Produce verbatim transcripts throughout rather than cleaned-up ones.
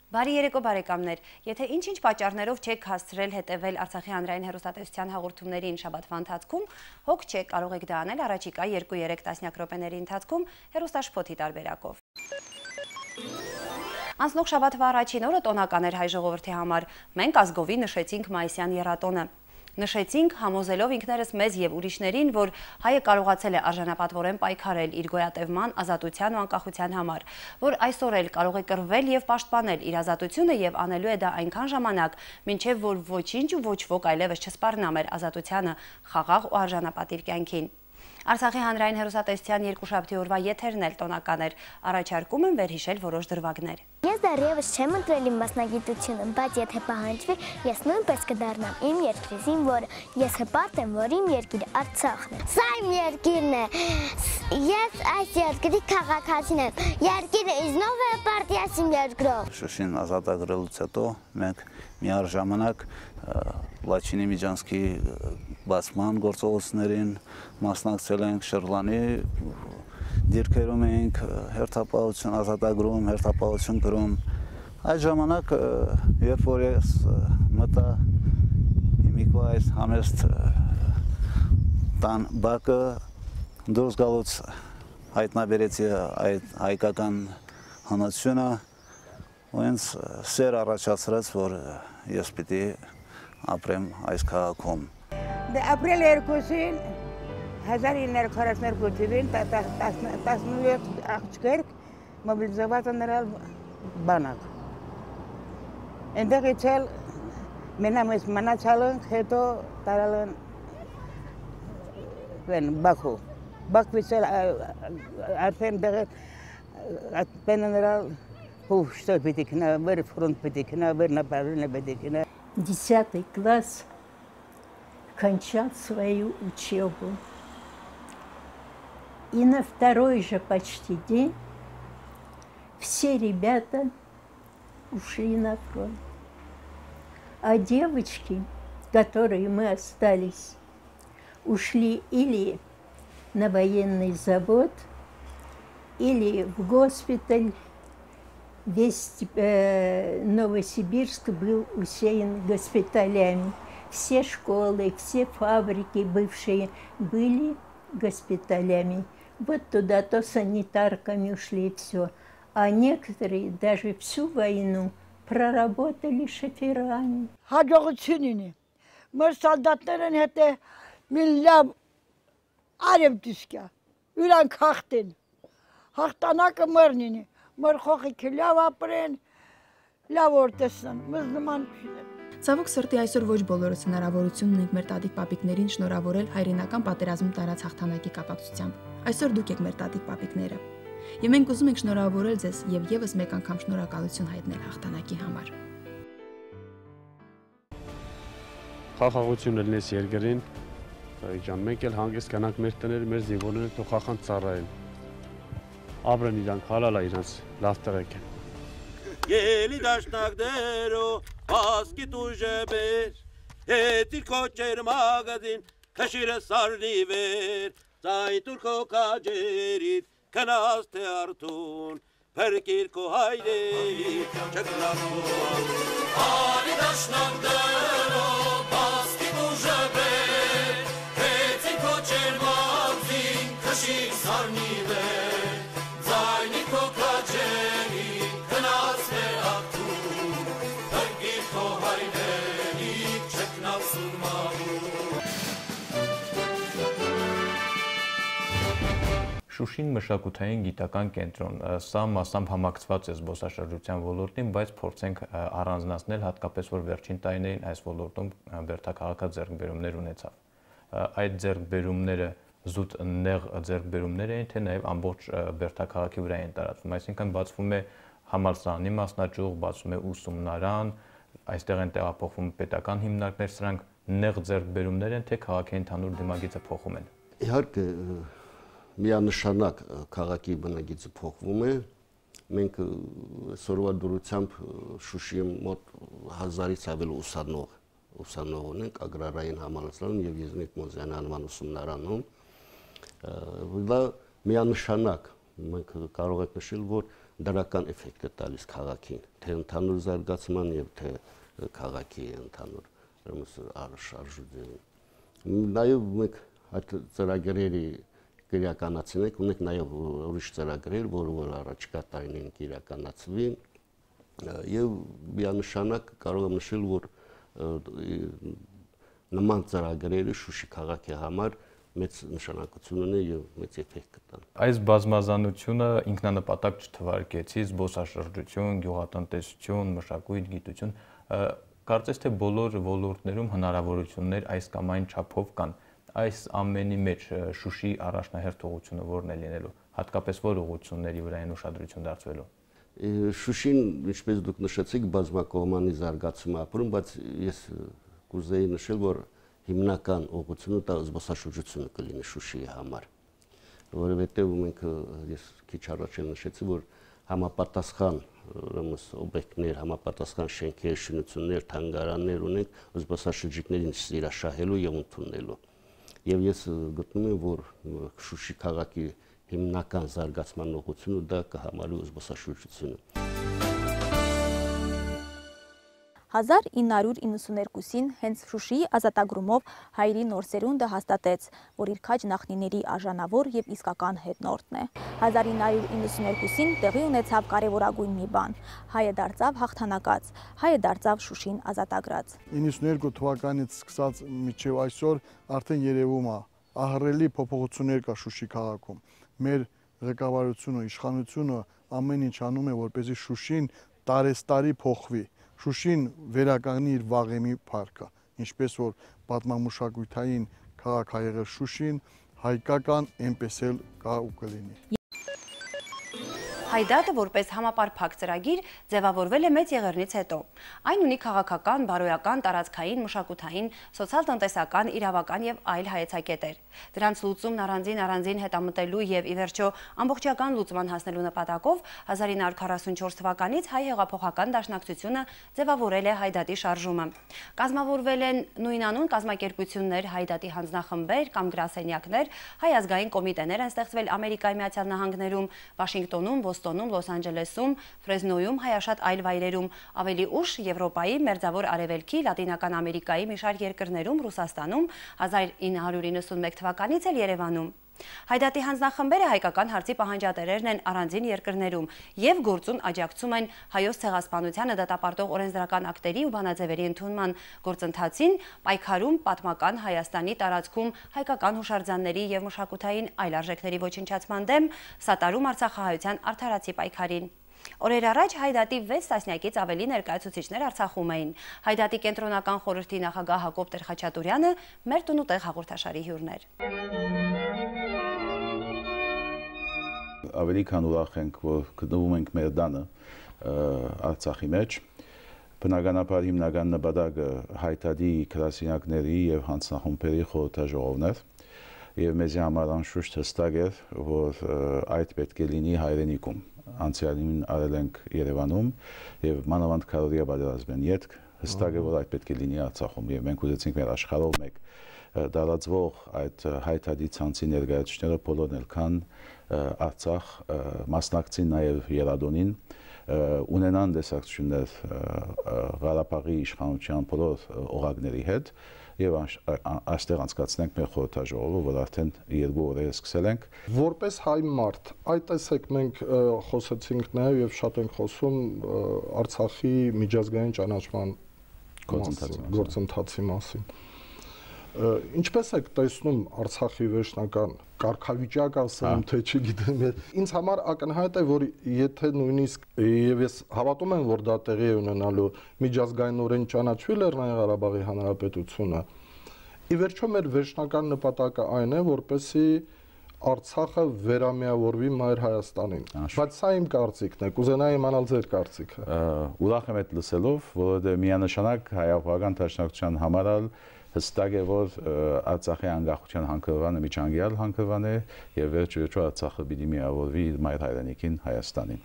Բարի երեկո բարեկամներ, եթե ինչ-ինչ պատճառներով չեք հասցրել հետևել Արցախի հանրային հեռուստատեսության հաղորդումներին շաբաթվա ընթացքում, հոգ չեք, կարող եք դա անել առաջիկա երկու-երեք տասնյակ րոպեների ընթացքում հեռուստաշփոթի տարբերակով։ Անցնող շաբաթվա առաջին օրը տոնական էր հայ ժողովրդի համար։ Մենք ազգովի նշեցինք մայիսյան եռատոնը։ Նշեցինք, համոզելով ինքներս մեզ և ուրիշներին, որ հայը կարողացել է արժանապատվորեն պայքարել իր գոյատևման, ազատության ու անկախության համար, որ այսօր էլ կարող է կռվել և պաշտպանել իր ազատությունը և անելու է դա այնքան ժամանակ, մինչև որ ոչինչ ու ոչ ոք այլևս չսպառնա մեր ազատությանը, խաղաղ ու արժանապատիվ կյանքին։ Արցախի հանրային հեռուստատեսության երկուշաբթի օրվա եթերն էլ տոնական էր, առաջարկում եմ վերհիշել որոշ դրվագներ։ Ես դեռևս չեմ ընտրել իմ մասնագիտությունը, բայց եթե պահանջվի, ես նույնպես կդառնամ իմ երկրի զինվորը։ Ես հպարտ եմ, որ իմ երկիրը Արցախն է։ Սա իմ երկիրն է։ Ես այս երկրի քաղաքացին եմ։ Երկիրը իզնով է պարտիաս իմ երկրով։ Շուշին ազատագրելուց հետո մենք միաժամանակ Լաչինի Միջանցքի բացման գործողություններին մասնակցել ենք, Շրջանի դիրքերում էինք հերթապահություն ազատագրում, հերթապահություն գրում։ Այդ ժամանակ, երբ որ ես մտա հիմիկվա այս համեստ տան բակը, դուրս գալուց հայտնաբերեցի այդ հայկական հնությունը, ու ինձ սեր առաջացրեց, որ ես պիտի ապրեմ այս քաղաքում։ Ապրել երկուսին հազար իննսուն քառասունյոթ թվականին տասնյոթ աղջկեր մոբիլիզovat են նրան բանակ։ Այնտեղից էլ մենամես մնացալ ենք, հետո տարալ են Բաքու։ Բաքվից էլ արդեն տեղը պենը նրան что пойти на вер фронт пойти на вер направление пойти на. Десятый класс кончал свою учебу. И на второй же почти день все ребята ушли на фронт. А девочки, которые мы остались, ушли или на военный завод, или в госпиталь. Весь э, Новосибирск был усеян госпиталями. Все школы, все фабрики бывшие были госпиталями. Вот туда то санитарками ушли и все. А некоторые даже всю войну проработали шоферами. Հաջողությունին մեր սալդատներն հետը միլիավ արեմտիսկա իրանք հաղթեն հաղթանակը մերնին մեր խոխիքը լավ ապրեն լավ օրտեսն մեզ նման Ցավոք սրտի այսօր ոչ բոլորս հնարավորություն ունենք մեր տատիկ պապիկներին շնորհավորել հայրենական պատերազմում տարած հաղթանակի կապակցությամբ։ Այսօր դուք եք մեր տատիկ պապիկները։ Եվ մենք ուզում ենք շնորհավորել ձեզ եւ եւս մեկ անգամ շնորհակալություն հայտնել հաղթանակի համար։ Խաղաղություն լինես երկրին, ջան, մենք էլ հանգիստ կանանք մեր տները, մեր զինվորները թող խախանդ ծառայեն։ Ապրեն իրանք, հալալա իրանց, լավ տղեկ են։ Ելի դաշնակներո, ասկի տուժեբեր, հետիր կոչեր մագազին, կշիրը սարնի վեր, ծայ տուրքո կաջերիտ, կնաս թե արդուն, պերկիր կո հայրերի, չկլապոան։ Ալի դաշնակներո, ասկի տուժեբեր, հետիր կոչեր մագազին, կշիր սարնի վեր, Շուշին մշակութային գիտական կենտրոն, սա մասամբ համակցված է զբոսաշրջության ոլորտին, բայց փորձենք առանձնացնել հատկապես, որ վերջին տարիներին այս ոլորտում բերդաքաղաքած ձեռքբերումներ ունեցավ։ Այդ ձեռքբերումները զուտ նեղ ձեռքբերումներ էին, թե նաև ամբողջ բերդաքաղաքի վրա են տարածվում, այսինքն բացվում է համալսարանի մասնաճյուղ, բացվում է ուսումնարան, այստեղ են տեղափոխվում պետական հիմնարկներ, սրանք նեղ ձեռքբերումներ են, թե քաղաքի ընդհանուր դիմագիծը փոխում են։ Իհարկե միանշանակ քաղաքի բնագիծը փոխվում է։ Մենք այսօրվա դուրությամբ Շուշիի մոտ հազարից ավել ուսանող ուսանող ունենք ագրարային համալսարանում եւ Եզնիկ Մոզյանի անվան ուսումնարանում։ Դա միանշանակ մենք կարող ենք նշել, որ դրական էֆեկտ է տալիս քաղաքին, թե ընդհանուր զարգացման եւ թե քաղաքի ընդհանուր շարժուձևին։ Նաեւ մենք այդ ծրագրերի իրականացնենք, ունենք նաեւ ուրիշ ծրագրեր, որը որ առաջկա տարիներին իրականացվի եւ միանշանակ կարող եմ նշել, որ նման ծրագրերը Շուշի քաղաքի համար մեծ նշանակություն ունի եւ մեծ էֆեկտ կտան։ Այս բազմազանությունը ինքնանպատակ չթվարկեցի զբոսաշրջություն, գյուղատնտեսություն, մշակույթ, գիտություն, կարծես թե բոլոր ոլորտներում հնարավորություններ այս կամ այն չափով կան։ Այս ամենի մեջ Շուշի առաջնահերթ ուղղությունը որն է լինելու, հատկապես որ ուղղությունների վրա են ուշադրություն դարձվելու։ Շուշին, ինչպես դուք նշեցիք, բազմակողմանի զարգացում է ապրում, բայց ես կուզեի նշել, որ հիմնական ուղղությունը դա զբոսաշրջությունը կլինի Շուշիի համար, որովհետև մենք ես քիչ առաջ էլ նշեցի, որ համապատասխան օբյեկտներ, համապատասխան շենքեր, շինություններ, թանգարաններ ունենք զբոսաշրջիկներին սիրաշահելու եւ ընդունելու։ Եվ ես գտնում եմ, որ Շուշի քաղաքի հիմնական զարգացման ուղղությունը դա կհամարի զբոսաշրջությունը։ հազար ինը հարյուր իննսուներկուսին հենց Շուշիի ազատագրումով հայերի նոր սերունդը հաստատեց, որ իր քաջ նախնիների արժանավոր եւ իսկական հետնորդն է։ հազար ինը հարյուր իննսուներկուսին տեղի ունեցավ կարևորագույն մի բան։ Հայը դարձավ հաղթանակած, հայը դարձավ Շուշին ազատագրած։ իննսուններկու թվականից սկսած մինչև այսօր արդեն երևում է ահռելի փոփոխություններ կա Շուշի քաղաքում։ Մեր ղեկավարությունը, իշխանությունը ամեն ինչ անում է, որպեսզի Շուշին տարեստարի փոխվի։ Շուշին վերականգնի իր վաղեմի փառքը, ինչպես որ պատմամշակութային քաղաք ա եղել Շուշին, հայկական այնպես էլ կա ու կլինի։ Հայդատը որպես համապարփակ ծրագիր ձևավորվել է Մեծ Եղեռնից հետո։ Այն ունի քաղաքական, բարոյական, տարածքային, մշակութային, սոցիալ-տնտեսական, իրավական եւ այլ հայեցակետեր։ Դրանց լուծումն առանձին առանձին հետամտելու եւ ի վերջո ամբողջական լուծման հասնելու նպատակով հազար ինը հարյուր քառասունչորս թվականից Հայ հեղափոխական դաշնակցությունը ձևավորել է Հայդատի շարժումը։ Կազմավորվել են նույնանուն կազմակերպություններ, Հայդատի հանձնախմբեր կամ գրասենյակներ, հայ ազգային կոմիտեներ են ստեղծվել Ամերիկայի Միացյալ Նահանգներում, Վաշինգտոնում, Բոստոնում, Լոս Անջելեսում, Ֆրեզնոյում, հայաշատ այլ վայրերում, ավելի ուշ Եվրոպայի, Մերձավոր Արևելքի, Լատինական Ամերիկայի մի շարք երկրներում, Ռուսաստանում, հազար ինը հարյուր իննսունմեկ թվականից էլ Երևանում։ Հայդատի հանձնախմբերը հայկական հարցի պահանջատերերն են առանձին երկրներում եւ գործուն աջակցում են հայոց ցեղասպանությանը դատապարտող օրենսդրական ակտերի ու բանաձևերի ընդունման գործընթացին, պայքարում պատմական Հայաստանի տարածքում հայկական հուշարձանների եւ մշակութային այլ արժեքների ոչնչացման դեմ, սատարում Արցախահայության արդարացի պայքարին։ Օրեր առաջ Հայդատի վեց տասնյակից ավելի ներկայացուցիչներ Արցախում էին։ Հայդատի կենտրոնական խորհրդի նախագահ Հակոբ Տեր-Խաչատուրյանը մեր տունուտեղ հաղորդաշարի հյուրն էր։ Ավելի քան ուրախ ենք, որ գտնվում ենք մեր տանը Արցախի մեջ։ Բնականաբար հիմնական նպատակը Հայդատի գրասենյակների եւ հանձնախմբերի խորհրդաժողովն էր եւ մեզի համար անշուշտ հստակ էր, որ այդ պետք է լինի հայրենիքում։ Անցյալին արել ենք Երևանում եւ մանավանդ քարոզիա պատերազմեն յետք հստակ է, որ այդ պետք է լինի Արցախում եւ մենք ուզեցինք մեր աշխարհով մեկ դարածվող այդ Հայդատի ցանցի ներկայացուցիչները բոլորն էլ կան Արցախ, մասնակցին նաեւ Երադոնին, ունենան տեսակցություններ Ղարաբաղի իշխանության բոլոր օղակների հետ եւ այստեղ անցկացնենք մեր խորհրդաժողովը, որ արդեն երկու օր է սկսել ենք։ Որպես հայ մարդ, այդ տեսեք մենք խոսեցինք նաեւ եւ շատ ենք խոսում Արցախի միջազգային ճանաչման գործընթացի մասին։ Ինչպես եք տեսնում Արցախի վերջնական կարգավիճակը, ասեմ, թե չգիտեմ, ինձ համար ակնհայտ է, որ եթե նույնիսկ եւ ես հավատում եմ, որ դա տեղի է ունենալու միջազգայինորեն ճանաչվի Լեռնային Ղարաբաղի Հանրապետությունը, ի վերջո մեր վերջնական նպատակը այն է, որպեսզի Արցախը վերամիավորվի Մայր Հայաստանին։ Բայց սա իմ կարծիքն է, կուզենայի իմանալ ձեր կարծիքը։ Ուրախ եմ այդ լսելով, որովհետեւ միանշանակ հայապահական դաշնակցության համար հստակ է, որ Արցախի անկախության հանգրվանը միջանկյալ հանգրվան է եւ վերջ-վերջո Արցախը պիտի միավորվի իր մայր հայրենիքին Հայաստանին։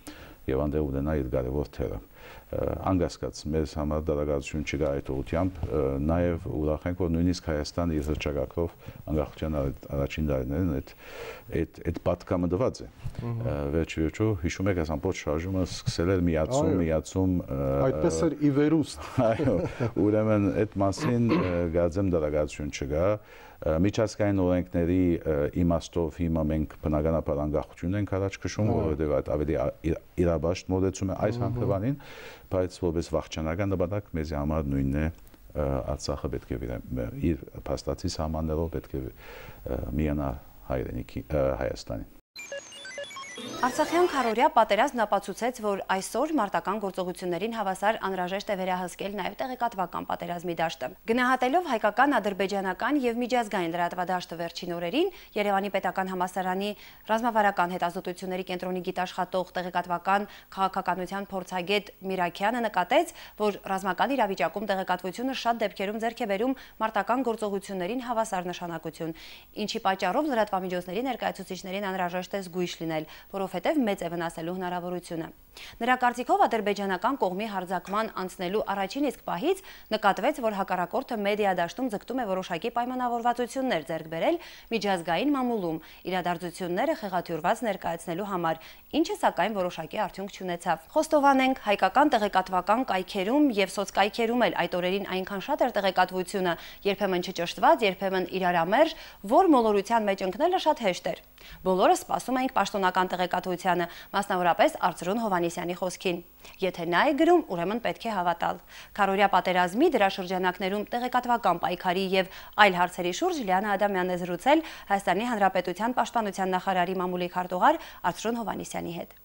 եւ անդեղ ունենա իր կարևոր թերը։ Անկասկած մեզ համար դարակացություն չկա այդ ուղղությամբ, նաև ուրախ ենք, որ նույնիսկ Հայաստանը իր հռչակագրով անկախության առաջին տարիներին այդ այդ այդ պատկամդված է։ Վերջի վերջո հիշում եք, այս ամբողջ շարժումը սկսել էր միացում, միացում այդպես էր ի վերուստ։ Այո, ուրեմն այդ մասին գազեմ դարակացություն չկա։ Միջազգային օրենքների իմաստով հիմա մենք բնականաբար անկախություն ենք առաջ քշում, որովհետև այդ ավելի իրաբաշտ մոտեցում է այս հանքավանին, բայց որպես վաղճանական նպատակ մեզ համար նույնն է Արցախը պետք է իր փաստացի սահմաններով պետք է միանա հայրենիքի Հայաստանին։ Արցախյան քարորյա պատերազմն ապացուցեց, որ այսօր մարտական գործողություններին հավասար անհրաժեշտ է վերահսկել նաև տեղեկատվական պատերազմի դաշտը։ Գնահատելով հայկական, ադրբեջանական եւ միջազգային լրատվադաշտը վերջին օրերին, Երևանի պետական համալսարանի ռազմավարական հետազոտությունների կենտրոնի գիտաշխատող տեղեկատվական քաղաքականության փորձագետ Միրաքյանը նկատեց, որ ռազմական իրավիճակում տեղեկատվությունը շատ դեպքերում ձեռք է բերում մարտական գործողություններին հավասար նշանակություն, ինչի պատճառով լրատվամիջոցների ներկայացուցիչներին անհրաժեշտ է զգույշ լինել, որովհետև մեծ է վնասելու հնարավորությունը։ Նրա կարծիքով ադրբեջանական կողմի հարձակման անցնելու առաջին իսկ պահից նկատվեց, որ հակառակորդը մեդիա դաշտում ձգտում է որոշակի պայմանավորվածություններ ձեռք բերել միջազգային մամուլում իրադարձությունները խեղաթյուրված ներկայացնելու համար, ինչը սակայն որոշակի արդյունք չունեցավ։ Խոստովանենք, հայկական տեղեկատվական կայքերում եւ սոցկայքերում էլ այդ օրերին այնքան շատ էր տեղեկատվությունը, երբեմն չճշտված, երբեմն իրարամերժ, որ մոլորության մեջ ընկնելը շատ հեշտ էր։ Բոլորը սպասում էինք պաշտոնական տեղեկատվությանը, մասնավորապես Արծրուն Հովհաննիսյանի խոսքին։ Եթե նա է գրում, ուրեմն պետք է հավատալ։ Քարորյա պատերազմի դրա շրջանակներում տեղեկատվական պայքարի եւ այլ հարցերի շուրջ Լիանա Ադամյանն է զրուցել Հայաստանի Հանրապետության Պաշտպանության նախարարի մամուլի քարտուղար Արծրուն Հովհաննիսյանի հետ։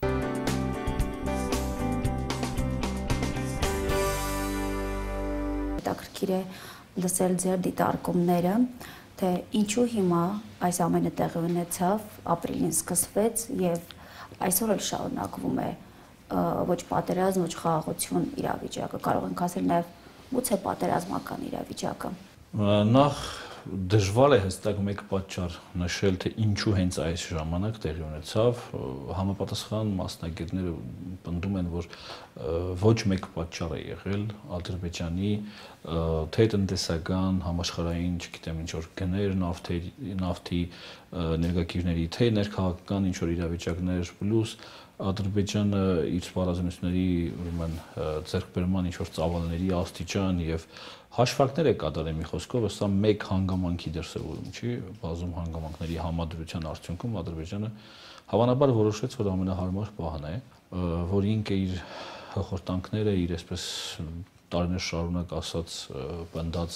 Հետաքրքիր է լսել ձեր դիտարկումները, թե ինչու հիմա այս ամենը տեղի ունեցավ, ապրիլին սկսվեց եւ այսօր էլ շարունակվում է ոչ պատերազմ, ոչ խաղաղություն իրավիճակը, կարող ենք ասել նաեւ գուցե պատերազմական իրավիճակը։ Նախ դժվար է հստակ մեկ պատճառ նշել, թե ինչու հենց այս ժամանակ տեղի ունեցավ, համապատասխան մասնագետները պնդում են, որ ոչ մեկ պատճառ է եղել Ադրբեջանի թե տնտեսական, համաշխարհային, չգիտեմ ինչ որ գներ, նավթի ներգաղթյուրների, թե ներքաղաքական ինչ որ իրավիճակներ, պլյուս Ադրբեջանը իր սպառազինությունների ուրեմն ձեռքբերման ինչ որ ծավալների աստիճան եւ հաշվարկներ է կատարել մի խոսքով, սա մեկ հանգամանքի դրսևորում չի, բազում հանգամանքների համադրության արդյունքում Ադրբեջանը հավանաբար որոշեց, որ ամենահարմար պահն է, որ ինքը իր հոխորտանքները, իր այսպես տարիներ շարունակ ասած բնդած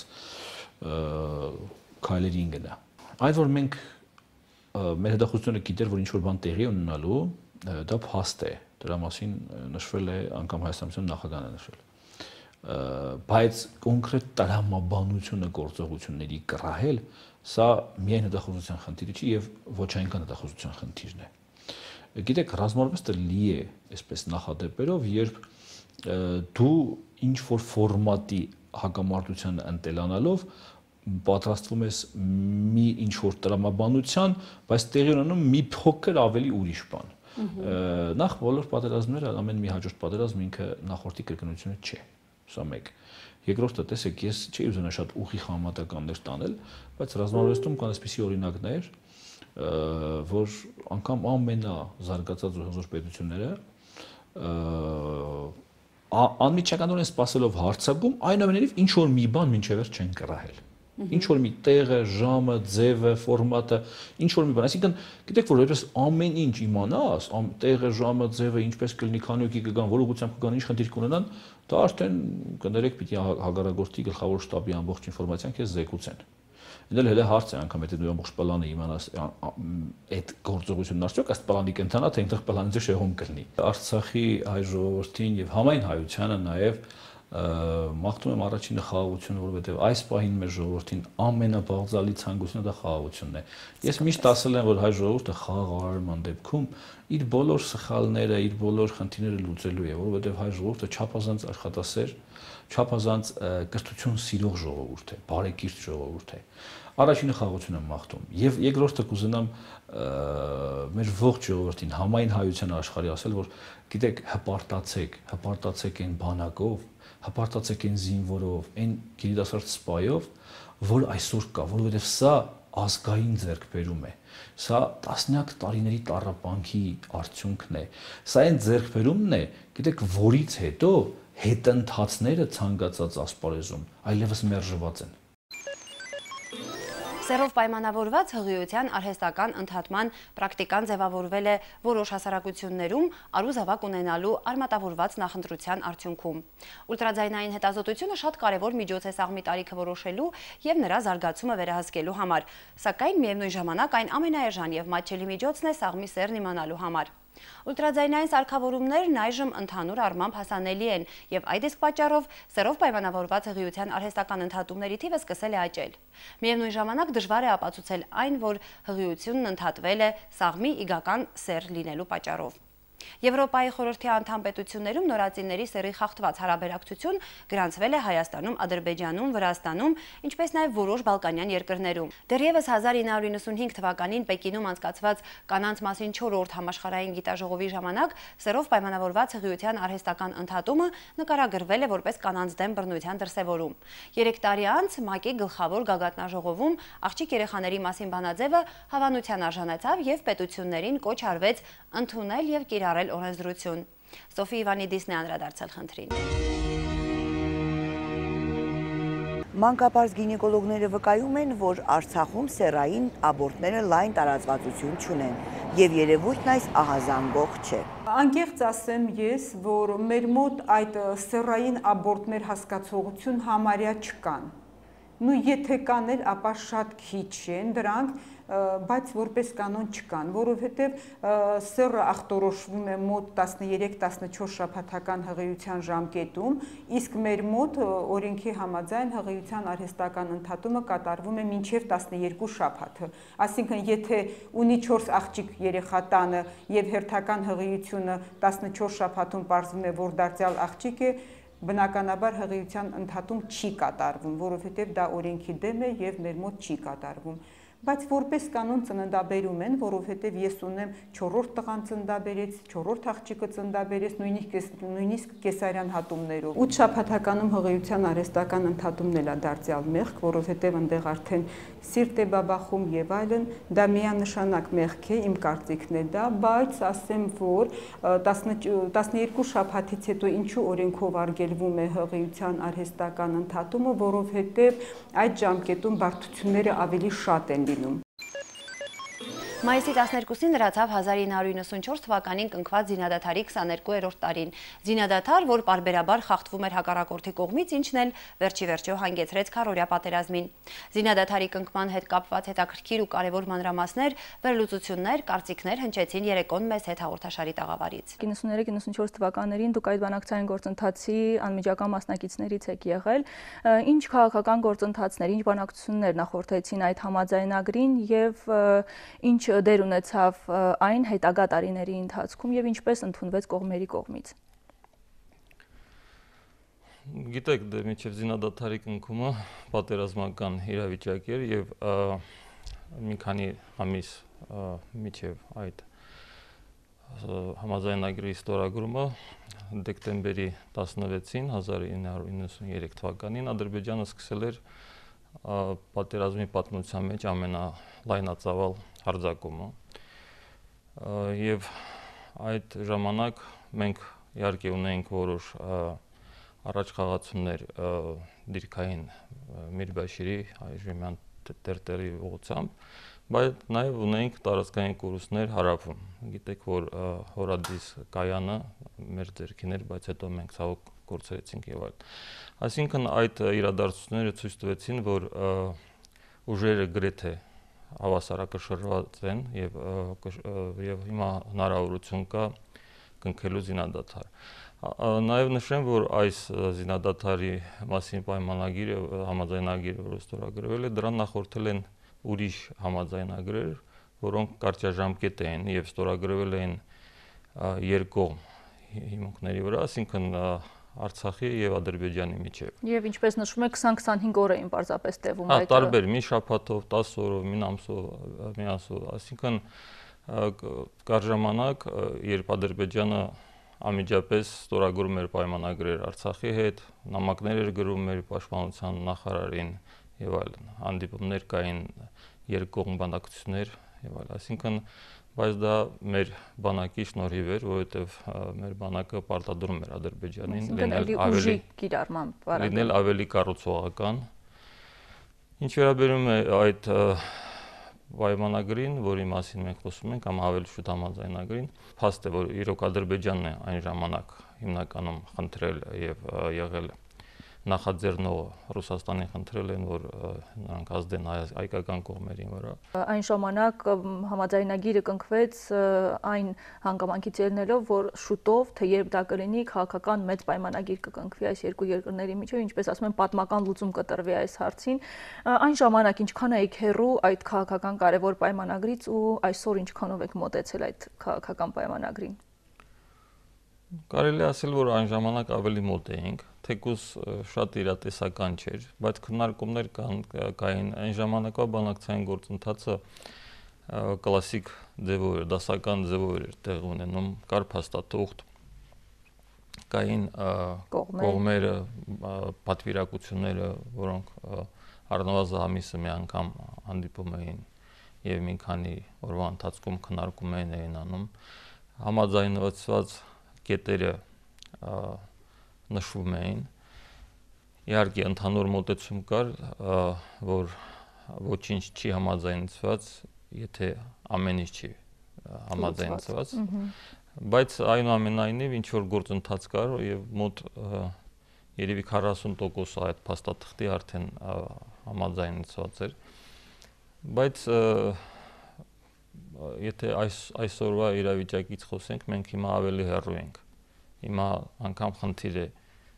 քայլերին գնա։ Այդ որ մենք մեր հետախուզությունը գիտեր, որ ինչ որ բան տեղի ունենալու, դա փաստ է, դրա մասին նշվել է անգամ Հայաստանության նախագահը նշել։ Բայց կոնկրետ տրամաբանությունը գործողությունների կռահել, սա միայն հետախուզության խնդիրը չի եւ ոչ այնքան հետախուզության խնդիրն է։ Գիտեք, ռազմարվեստը լի է այսպես նախադեպերով, երբ դու ինչ որ ֆորմատի հակամարտության ընտելանալով պատրաստվում ես մի ինչ որ տրամաբանության, բայց տեղի ունենում մի փոքր ավելի ուրիշ բան։ Նախ բոլոր պատերազմները, ամեն մի հաջորդ պատերազմ ինքը նախորդի կրկնությունը չէ։ Սա մեկ։ Երկրորդը, տեսեք, ես չի ուզենա շատ ուղիղ համատականներ տանել, բայց ռազմավարստում կան այսպիսի օրինակներ, որ անգամ ամենազարգացած ու հզոր պետությունները անմիջականորեն սպասելով հարձակում, այնուամենայնիվ ինչ որ մի բան մինչև վերջ չեն կռահել։ Ինչ որ մի տեղը, ժամը, ձևը, ֆորմատը, ինչ որ մի բան, այսինքն գիտեք, որ որպես ամեն ինչ իմանաս, տեղը, ժամը, ձևը, ինչպես կլինի, քանի օքի կգան, որ ուղղությամբ կգան, ինչ խնդիր կունենան, դա արդեն կներեք պիտի հագարագործի գլխավոր շտաբի ամբողջ ինֆորմացիան քեզ զեկուցեն։ Դել հենց հարց է անգամ եթե դու ամբողջ պլանը իմանաս այդ գործողությունն արդյոք ըստ պլանի կընթանա, թե այնտեղ պլանից շեղում կլինի։ Արցախի հայ ժողովրդին եւ համայն հայությանը նաեւ մաղթում եմ առաջինը խաղաղությունը, որովհետև այս պահին մեր ժողովրդին ամենաբաղձալի ցանկությունը դա խաղաղությունն է։ Ես միշտ ասել եմ, որ հայ ժողովուրդը խաղաղարարման դեպքում իր բոլոր սխալները, իր բոլոր խնդիրները լուծելու է, որովհետև հայ ժողովուրդը չափազանց աշխատասեր, չափազանց կրթություն սիրող ժողովուրդ է, բարեկիրթ ժողովուրդ է։ Առաջինը խաղաղություն եմ մաղթում եւ երկրորդը կուզենամ մեր ողջ ժողովրդին համայն հայության աշխարհի ասել, որ գիտեք, հպարտացեք, հպարտացեք այն բանակով, հպարտացեք այն զինվորով, այն գերիդասարդ սպայով, որ այսօր կա, որովհետեւ սա ազգային ձեռքբերում է։ Սա տասնյակ տարիների տառապանքի արդյունքն է։ Սա այն ձեռքբերումն է, գիտեք, որից հետո հետընթացները ցանկացած ասպարեզում այլևս մերժված են։ Սերով պայմանավորված հղիության արհեստական ընդհատման պրակտիկան ձևավորվել է որոշ հասարակություններում առուզավակ ունենալու արմատավորված նախընտրության արդյունքում։ Ուլտրաձայնային հետազոտությունը շատ կարևոր միջոց է սաղմի տարիքը որոշելու եւ նրա զարգացումը վերահսկելու համար, սակայն միևնույն ժամանակ այն ամենաէժան եւ մատչելի միջոցն է սաղմի սերն իմանալու համար։ Ուլտրաձայնային սարքավորումներն այժմ ընդհանուր առմամբ հասանելի են եւ այդ իսկ պատճառով սերով պայմանավորված հղիության արհեստական ընդհատումների թիվը սկսել է աճել։ Միևնույն ժամանակ դժվար է ապացուցել այն, որ հղիությունն ընդհատվել է սաղմի իգական սեր լինելու պատճառով։ Եվրոպայի խորհրդի անդամ պետություններում նորածինների սերի խախտված հարաբերակցություն գրանցվել է Հայաստանում, Ադրբեջանում, Վրաստանում, ինչպես նաև որոշ բալկանյան երկրներում։ Դեռևս հազար ինը հարյուր իննսունհինգ թվականին Պեկինում անցկացված կանանց մասին չորրորդ համաշխարհային գիտաժողովի ժամանակ սերով պայմանավորված հղիության արհեստական ընդհատումը նկարագրվել է որպես կանանց դեմ բռնության դրսևորում։ Երեք տարի անց ՄԱԿ-ի գլխավոր գագաթնաժողովում աղջիկ երեխաների մասին բանաձևը հավանության արժանացավ եւ պետություններին կոչ արվեց ընդունել եւ կիրառել օրենսդրություն։ Սոֆի Իվանիդիսն է անդրադարձել խնդրին։ Մանկապարզ գինեկոլոգները վկայում են, որ Արցախում սեռային աբորտները լայն տարածվածություն չունեն եւ երևույթն այս ահազանգող չէ։ Անկեղծ ասեմ ես, որ մեր մոտ այդ սեռային աբորտներ հասկացողություն համարյա չկան։ Նու եթե կան էլ, ապա շատ քիչ են դրանք, բայց որպես կանոն չկան, որովհետև սեռը ախտորոշվում է մոտ տասներեք տասնչորս շաբաթական հղիության ժամկետում, իսկ մեր մոտ օրենքի համաձայն հղիության արհեստական ընդհատումը կատարվում է մինչև տասներկու շաբաթը։ Այսինքն, եթե ունի չորս աղջիկ երեխա տանը եւ հերթական հղիությունը տասնչորս շաբաթում պարզվում է, որ դարձյալ աղջիկ է, բնականաբար հղիության ընդհատում չի կատարվում, որովհետև դա օրենքի դեմ է եւ մեր մոտ չի կատարվում։ Բայց որպես կանոն ծննդաբերում են, որովհետև ես ունեմ չորրորդ տղան ծննդաբերեց, չորրորդ աղջիկը ծննդաբերեց, նույնիսկ կեսարյան հատումներով։ ութ շաբաթականում հղիության արհեստական ընդհատումն էլ է դարձյալ մեղք, որովհետև այնտեղ արդեն սիրտ է բաբախում եւ այլն, դա միանշանակ մեղք է, իմ կարծիքն է դա, բայց ասեմ, որ տասներկու շաբաթից հետո ինչու օրենքով արգելվում է հղիության արհեստական ընդհատումը, որովհետև այդ ժամկետում բարդությունները ավելի շատ են լինում։ Մայիսի տասներկուսին լրացավ հազար ինը հարյուր իննսունչորս թվականին կնքված զինադադարի քսաներկուերորդ տարին։ Զինադադար, որ պարբերաբար խախտվում էր հակառակորդի կողմից, ինչն էլ վերջի վերջո հանգեցրեց քառօրյա պատերազմին։ Զինադադարի կնքման հետ կապված հետաքրքիր ու կարևոր մանրամասներ, վերլուծություններ, կարծիքներ հնչեցին երեկոն մեզ հետ հաղորդաշարի տաղավարից։ իննսուններեք իննսունչորս թվականներին դուք այդ բանակցային գործընթացի անմիջական մասնակիցներից եք եղել։ Ինչ քաղաքական գործընթացներ, ինչ բանակցություններ նախորդեցին այդ համաձայնագրին եւ ինչ դեր ունեցավ այն հետագա տարիների ընթացքում եւ ինչպես ընդունվեց կողմերի կողմից։ Գիտեք, դե միջև զինադադարի կնքումը պատերազմական իրավիճակ էր եւ մի քանի ամիս միջև այդ համաձայնագրի ստորագրումը դեկտեմբերի տասնվեցին հազար ինը հարյուր իննսուներեք թվականին Ադրբեջանը սկսել էր պատերազմի պատմության մեջ ամենալայնածավալ հարձակումը եւ այդ ժամանակ մենք իհարկե ունենք որոշ առաջ խաղացումներ դիրքային Միրբաշիրի այժմյան տերտերի ուղղությամբ, բայց նաեւ ունենք տարածքային կորուստներ հարավում։ Գիտեք, որ Հորադիս կայանը մեր ձեռքին էր, բայց հետո մենք ցավոք կորցրեցինք եւ այլն։ Այսինքն այդ իրադարձությունները ցույց տվեցին, որ ուժերը գրեթե հավասարակշռված են եւ եւ հիմա հնարավորություն կա կնքելու զինադադար։ Նաեւ նշեմ, որ այս զինադադարի մասին պայմանագիրը, համաձայնագիրը, որը ստորագրվել է, դրան նախորդել են ուրիշ համաձայնագրեր, որոնք կարճաժամկետ էին եւ ստորագրվել էին երկկողմ հիմունքների վրա, այսինքն Արցախի եւ Ադրբեջանի միջեւ։ Եվ ինչպես նշվում է քսան քսանհինգ օր էին պարզապես տևում այդ։ Հա, տարբեր մի շաբաթով, տասը օրով, մի ամսով, մի ամսով, այսինքն կար ժամանակ, երբ Ադրբեջանը անմիջապես ստորագրում էր պայմանագրեր Արցախի հետ, նամակներ էր գրում մեր պաշտպանության նախարարին եւ այլն, հանդիպումներ կային, երկկողմ բանակցություններ եւ այլն, այսինքն բայց դա մեր բանակի շնորհիվ էր, որովհետեւ մեր բանակը պարտադրում էր Ադրբեջանին լինել ավելի կիրառմամբ, լինել ավելի կառուցողական։ Ինչ վերաբերում է այդ պայմանագրին, որի մասին մենք խոսում ենք, կամ ավելի շուտ համաձայնագրին, փաստ է, որ իրոք Ադրբեջանն է այն ժամանակ հիմնականում խնդրել եւ եղել նախաձեռնողը Ռուսաստանի խնդրել են, որ նրանք ազդեն հայկական կողմերին վրա։ Այն ժամանակ համաձայնագիրը կնքվեց այն հանգամանքից ելնելով, որ շուտով, թե երբ դա կլինի, քաղաքական մեծ պայմանագիր կկնքվի այս երկու երկրների միջև, ինչպես ասում են, պատմական լուծում կտրվի այս հարցին։ Այն ժամանակ ինչքան էիք հեռու այդ քաղաքական կարևոր պայմանագրից ու այսօր ինչքանով եք մոտեցել այդ քաղաքական պայմանագրին։ Կարելի է ասել, որ այն ժամանակ ավելի մոտ էինք, թեկուզ շատ իրատեսական չէր, բայց քննարկումներ կային, այն ժամանակվա բանակցային գործընթացը կլասիկ ձևով էր, դասական ձևով էր տեղ ունենում, կար փաստաթուղթ, կային կողմերը, պատվիրակությունները, որոնք առնվազն ամիսը մի անգամ հանդիպում էին եւ մի քանի օրվա ընթացքում քննարկումներ էին անում, համաձայնվածված կետերը նշվում էին։ Իհարկե ընդհանուր մոտեցում կար, որ ոչինչ չի համաձայնեցված, եթե ամեն ինչ չի համաձայնեցված, բայց այնուամենայնիվ ինչ որ գործընթաց կար եւ մոտ երևի քառասուն տոկոս այդ փաստաթղթի արդեն համաձայնեցված էր, բայց եթե այս այսօրվա իրավիճակից խոսենք, մենք հիմա ավելի հեռու ենք։ Հիմա անգամ խնդիր է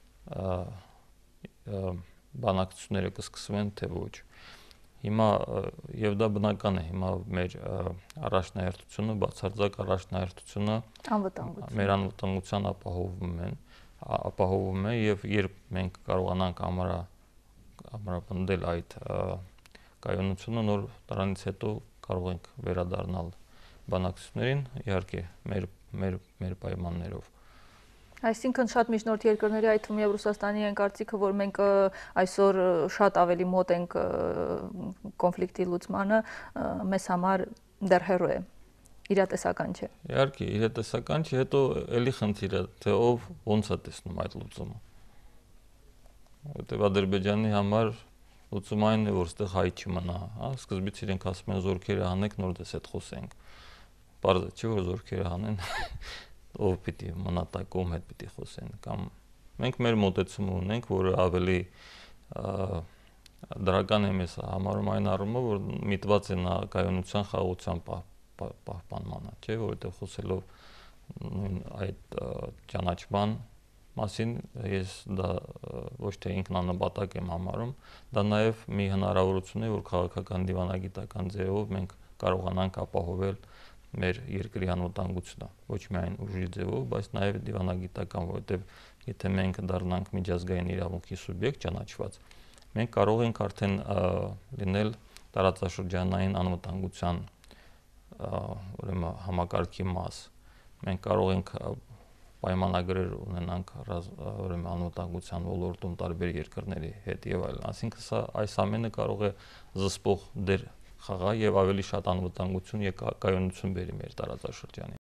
բանակցությունները կսկսվեն, թե ոչ։ Հիմա եւ դա բնական է, հիմա մեր առաջնահերթությունը, բացարձակ առաջնահերթությունը մեր անվտանգության ապահովում են, ապահովում է եւ երբ մենք կարողանանք ամրա ամրապնդել այդ կայունությունը, նոր դրանից հետո կարող ենք վերադառնալ բանակցություններին, իհարկե մեր մեր մեր պայմաններով։ Այսինքն շատ միջնորդ երկրների, այդ թվում եւ Ռուսաստանի են կարծիքը, որ մենք այսօր շատ ավելի մոտ ենք կոնֆլիկտի լուծմանը, մեզ համար դեռ հեռու է, իրատեսական չէ։ Իհարկե, իրատեսական չէ, հետո էլի խնդիրը, թե ով ոնց է տեսնում այդ լուծումը։ Որտեւ Ադրբեջանի համար լուծումը այն է, որ այստեղ հայ չմնա, հա, սկզբից իրենք ասում են զորքերը հանեք, նոր դες հետ խոսենք։ Պարզ չէ, որ զորքերը հանեն, ով պիտի մնա տակում, հետ պիտի խոսեն, կամ մենք մեր մոտեցումը ունենք, որը ավելի դրական է մեզ համարում այն առումով, որ միտված է նա կայունության խաղաղության պահպանմանը, չէ, որովհետև խոսելով նույն այդ ճանաչման մասին ես դա ոչ թե ինքնանպատակ եմ համարում, դա նաև մի հնարավորություն է, որ քաղաքական դիվանագիտական ձևով մենք կարողանանք ապահովել մեր երկրի անվտանգությունը, ոչ միայն ուժի ձևով, բայց նաև դիվանագիտական, որովհետև եթե մենք դառնանք միջազգային իրավունքի սուբյեկտ ճանաչված, մենք կարող ենք արդեն լինել տարածաշրջանային անվտանգության ուրեմն համակարգի մաս։ Մենք կարող ենք պայմանագրեր ունենանք ուրեմն անվտանգության ոլորտում տարբեր երկրների հետ եւ այլն, այսինքն սա այս ամենը կարող է զսպող դեր խաղա եւ ավելի շատ անվտանգություն եւ կայունություն բերի մեր տարածաշրջանին։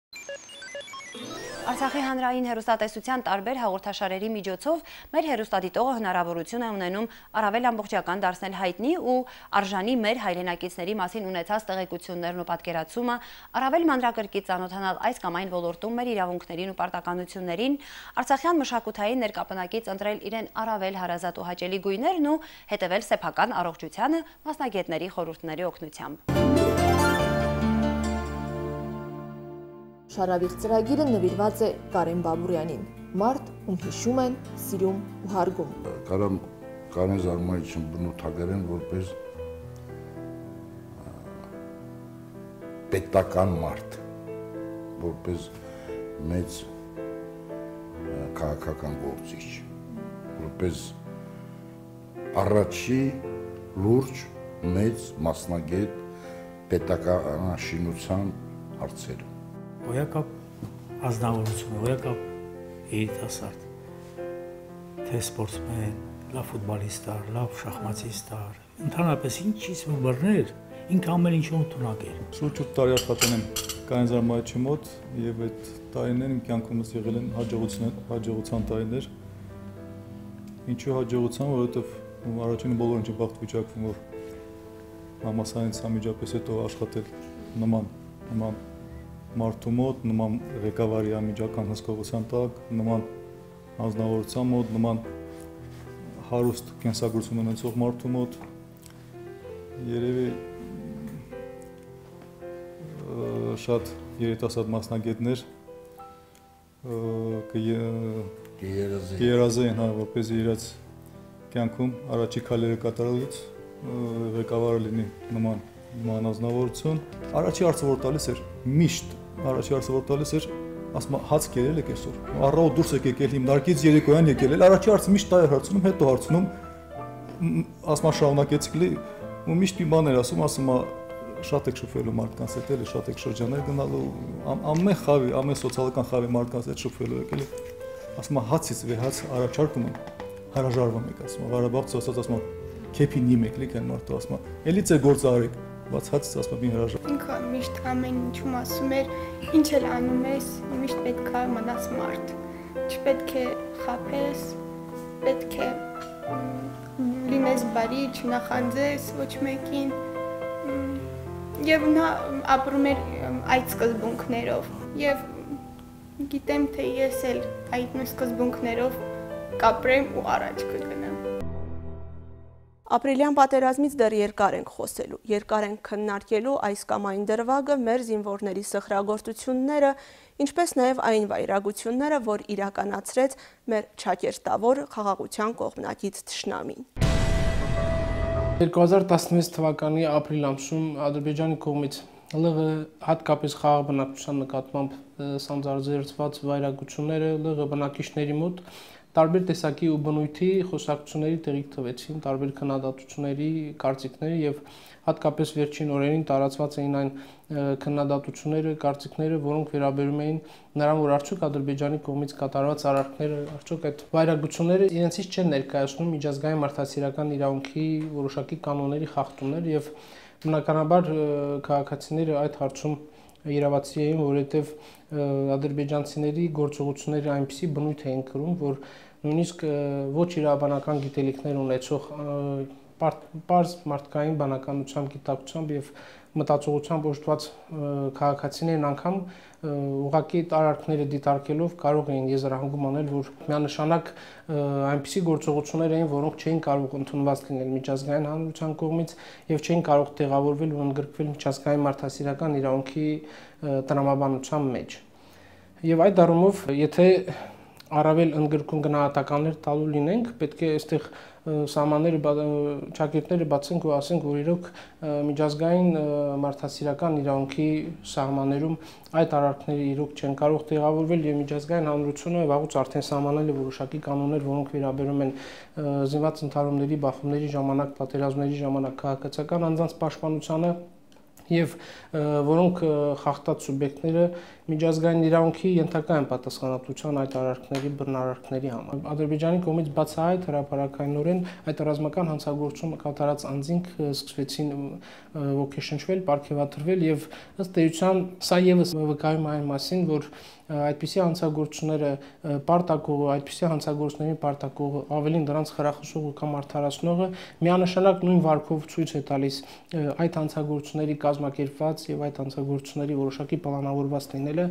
Արցախի հանրային հեռուստատեսության տարբեր հաղորդաշարերի միջոցով մեր հեռուստադիտողը հնարավորություն է ունենում առավել ամբողջական դարձնել հայտնի ու արժանի մեր հայրենակիցների մասին ունեցած տեղեկություններն ու պատկերացումը, առավել մանրակրկիտ ծանոթանալ այս կամ այն ոլորտում մեր իրավունքներին ու պարտականություններին, արցախյան մշակութային ներկապնակից ընտրել իրեն առավել հարազատ ու հաճելի գույներն ու հետևել սեփական առողջությանը մասնագետների խորհուրդների օգնությամբ։ Շարավիղ ծրագիրը նվիրված է Կարեն Բաբուրյանին, մարդ, ում հիշում են, սիրում ու հարգում։ Կարամ Կարեն Զարմանիչին բնութագրեն որպես պետական մարդ, որպես մեծ քաղաքական գործիչ, որպես առաջի լուրջ մեծ մասնագետ պետականաշինության հարցերում։ Գոյակապ ազնվորությունը, գոյակապ երիտասարդ, թե սպորտսմեն, լավ ֆուտբոլիստար, լավ շախմատիստար, ընդհանրապես ինչից որ բռներ, ինքը ամեն ինչում տունակ էր։ Շուրջ ութ տարի աշխատել եմ Կանայ զարմայեցի մոտ եւ այդ տարիներն իմ կյանքումս եղել են հաջողության, հաջողության տարիներ։ Ինչու հաջողության, որովհետեւ առաջինը բոլորին չբախտ վիճակվում, որ համասարից ամիջապես հետո աշխատել նման նման մարդու մոտ, նման ղեկավարի ամիջական հսկողության տակ, նման անձնավորության մոտ, նման հարուստ կենսագրություն ունեցող մարդու մոտ, երևի շատ երիտասարդ մասնագետներ կերազեին, հա, որպես իրաց կյանքում առաջի քայլերը կատարելուց ղեկավարը լինի նման նման անձնավորություն։ Առաջի հարցը որ տալիս էր, միշտ առաջի հարցը որ տալիս էր, ասում հաց կերել եք այսօր։ Առավոտ դուրս եք եկել հիմնարկից, երեկոյան եկել, առաջի հարցը միշտ դա էր հարցնում, հետո հարցնում, ասում շարունակեցիք լի, ու միշտ մի բան էր ասում, ասում շատ եք շփվելու մարդկանց հետ, էլի շատ եք շրջաներ գնալու, ամեն խավի, ամեն սոցիալական խավի մարդկանց հետ շփվելու եք, էլի։ Ասում հացից վեր հաց առաջարկում են, հրաժարվում եք, ասում Ղարաբաղցի ասած ասում քեփին իմեք լիք են մարդու ասում, էլից է գործ արեք, բայց հացից ասում մի հրաժար։ Ինքը միշտ ամեն ինչում ասում էր, ինչ էլ անում ես, միշտ պետք է մնաս մարդ, չպետք է խաբես, պետք է լինես բարի, չնախանձես ոչ մեկին, եւ նա ապրում էր այդ սկզբունքներով եւ գիտեմ թե ես էլ այդ սկզբունքներով կապրեմ ու առաջ կգնամ։ Ապրիլյան պատերազմից դեռ երկար ենք խոսելու, երկար ենք քննարկելու այս կամ այն դրվագը, մեր զինվորների սխրագործությունները, ինչպես նաև այն վայրագությունները, որ իրականացրեց մեր ճակերտավոր խաղաղության կողմնակից թշնամին։ երկու հազար տասնվեց թվականի ապրիլ ամսում Ադրբեջանի կողմից ԼՂ հատկապես խաղաղ բնակչության նկատմամբ սանձարձերծված վայրագությունները ԼՂ բնակիչների մոտ տարբեր տեսակի ու բնույթի խոսակցությունների տեղիք տվեցին, տարբեր քննադատությունների, կարծիքների եւ հատկապես վերջին օրերին տարածված էին այն քննադատությունները, կարծիքները, որոնք վերաբերում էին նրան, որ արդյոք Ադրբեջանի կողմից կատարված արարքները, արդյոք այդ վայրագությունները իրենցից չեն ներկայացնում միջազգային մարդասիրական իրավունքի որոշակի կանոնների խախտումներ եւ բնականաբար քաղաքացիները այդ հարցում իրավացի էին, որովհետեւ ադրբեջանցիների գործողությունները այնպիսի բնույթ էին կրում, որ նույնիսկ ոչ իրավաբանական գիտելիքներ ունեցող պարզ մարդկային բանականությամբ, գիտակցությամբ եւ մտածողությամբ օժտված քաղաքացիներն անգամ ուղղակի տարարքները դիտարկելով կարող էին եզրահանգում անել, որ միանշանակ այնպիսի գործողություններ էին, որոնք չէին կարող ընդունված լինել միջազգային հանրության կողմից եւ չէին կարող տեղավորվել ու ընդգրկվել միջազգային մարդասիրական իրավունքի տրամաբանության մեջ։ Եվ այդ առումով, եթե առավել ընդգրկուն գնահատականներ տալու լինենք, պետք է այստեղ սահմանները ճակերտները բացենք ու ասենք, որ իրոք միջազգային մարդասիրական իրավունքի սահմաններում այդ արարքները իրոք չեն կարող տեղավորվել եւ միջազգային հանրությունը վաղուց արդեն սահմանել է որոշակի կանոններ, որոնք վերաբերում են զինված ընդհարումների, բախումների ժամանակ, պատերազմների ժամանակ քաղաքացիական անձանց պաշտպանությանը եւ որոնք խախտած սուբյեկտները միջազգային իրավունքի ենթակա են պատասխանատվության այդ արարքների, բռնարարքների համար։ Ադրբեջանի կողմից բացահայտ հրապարակայնորեն այդ ռազմական հանցագործությունը կատարած անձինք սկսվեցին ոգեշնչվել, պարգևատրվել եւ ըստ էության սա եւս վկայում է այն մասին, որ այդպիսի հանցագործությունները պարտակողը, այդպիսի հանցագործների պարտակողը, ավելին դրանց խրախուսողը կամ արդարացնողը միանշանակ նույն վարկով ցույց է տալիս այդ հանցագործությունների կազմակերպված եւ այդ հանցագործությունների որոշակի պլանավորված լինելը,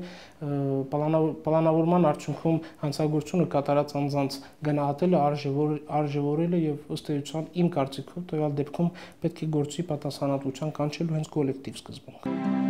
պլանավորման արդյունքում հանցագործությունը կատարած անձանց գնահատելը, արժևորելը եւ ըստ էության իմ կարծիքով տվյալ դեպքում պետք է գործի պատասխանատվության կանչելու հենց կոլեկտիվ սկզբունք։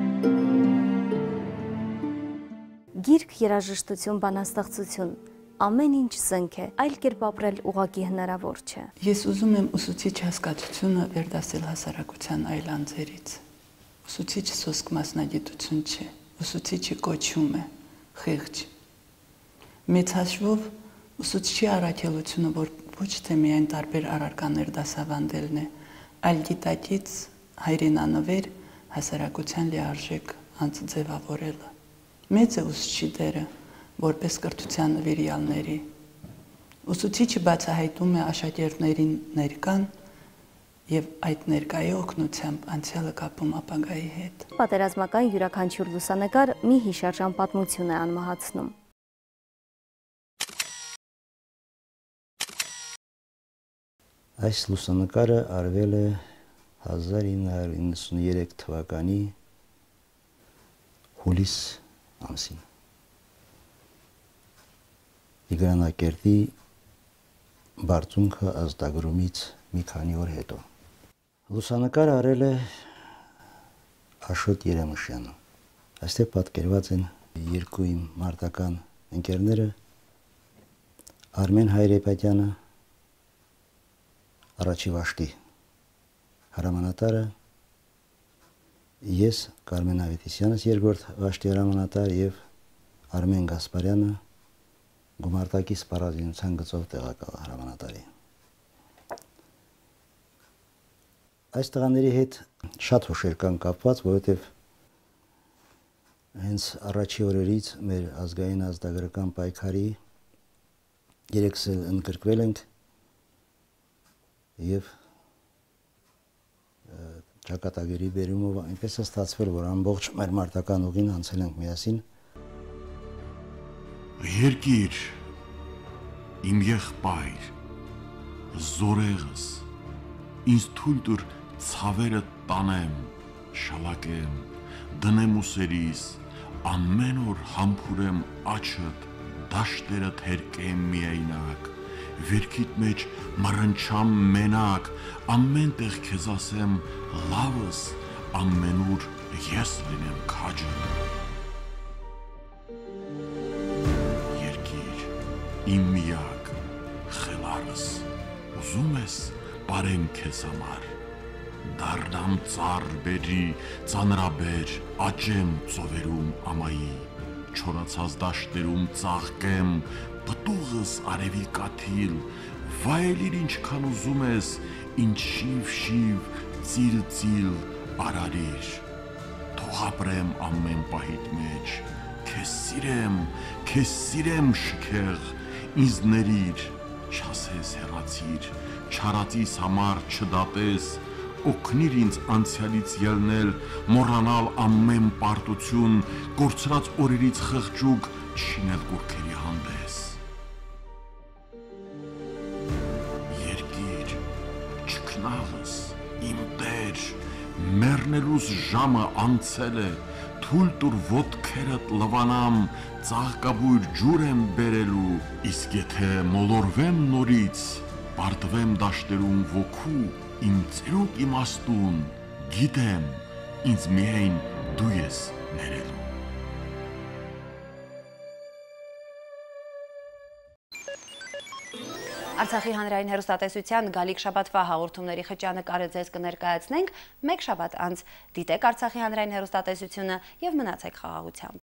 Գիրք, երաժշտություն, բանաստեղծություն, ամեն ինչ զենք է, այլ կերպ ապրել ուղղակի հնարավոր չէ։ Ես ուզում եմ ուսուցիչ հասկացությունը վերդասել հասարակության այլ անձերից։ Ուսուցիչ սոսկ մասնագիտություն չէ, ուսուցիչը կոչում է, խեղճ։ Մեծ հաշվով Ուսուցչի առաքելությունը, որ ոչ թե միայն տարբեր առարկաներ դասավանդելն է, այլ դիտակից հայրենանվեր հասարակության լիարժեք անձ ձևավորելը։ Մեծ է ուսուցչի դերը, որպես կրթության նվիրյալների։ Ուսուցիչը բացահայտում է աշակերտներին ներկան եւ այդ ներկայի օգնությամբ անցյալը կապում ապագայի հետ։ Պատերազմական յուրաքանչյուր լուսանկար մի հիշարժան պատմություն է անմահացնում։ Այս լուսանկարը արվել է հազար ինը հարյուր իննսուներեք թվականի հուլիս ամսին։ Տիգրանակերտի բարձունքը ազատագրումից մի քանի օր հետո։ Լուսանկարը արել է Աշոտ Երեմշյանը։ Այստեղ պատկերված են երկու իմ մարտական ընկերները, Արմեն Հայրեպետյանը, առաջի վաշտի հրամանատարը, ես Կարմեն Ավետիսյանս երկրորդ վաշտի հրամանատար եւ Արմեն Գասպարյանը գումարտակի սպառազինության գծով տեղակալ հրամանատարի։ Այս տղաների հետ շատ հուշեր կան կապված, որովհետև հենց առաջի օրերից մեր ազգային ազատագրական պայքարի երեքս էլ ընդգրկվել ենք եւ ճակատագրի բերումով այնպես է ստացվել, որ ամբողջ մեր մարտական ուղին անցել ենք միասին։ Երկիր, իմ եղբայր, զորեղս, ինձ թույլ տուր ցավերը տանեմ, շալակեմ, դնեմ ուսերիս, ամեն օր համբուրեմ աչդ, դաշտերդ հերկեմ միայնակ, վերքիդ մեջ մռնչամ մենակ, ամեն տեղ քեզ ասեմ լավս, ամենուր ես լինեմ քաջը։ Երկիր, իմ միակ, խելարս, ուզում ես բարեմ քեզ համար, դառնամ ծառ բերի, ծանրաբեր, աճեմ ծովերում ամայի, չորացած դաշտերում ծաղկեմ, պտուղս արևի կաթիլ, վայելիր ինչքան ուզում ես, ինչ շիվ-շիվ, ծիլ-ծիլ արարիր, թող ապրեմ ամեն պահիդ մեջ, քեզ սիրեմ, քեզ սիրեմ շքեղ, ինձ ներիր, չասես հեռացիր, չարածիս համար չդատես, օգնիր ինձ անցյալից ելնել, մոռանալ ամեն պարտություն, կորցրած օրերից խղճուկ, չինել կուրքերի հանդես։ Երկիր, չքնաղս, իմ տեր, մեռնելուս ժամը անցել է, թույլ տուր ոտքերդ լվանամ, ծաղկաբույր ջուր եմ բերելու, իսկ եթե մոլորվեմ նորից, պարտվեմ դաշտերում ոգու, իմ ծերուկ իմաստուն, գիտեմ, ինձ միայն դու ես ներելու։ Արցախի հանրային հեռուստատեսության գալիք շաբաթվա հաղորդումների խճանկարը ձեզ կներկայացնենք մեկ շաբաթ անց։ Դիտեք Արցախի հանրային հեռուստատեսությունը եւ մնացեք խաղաղությամբ։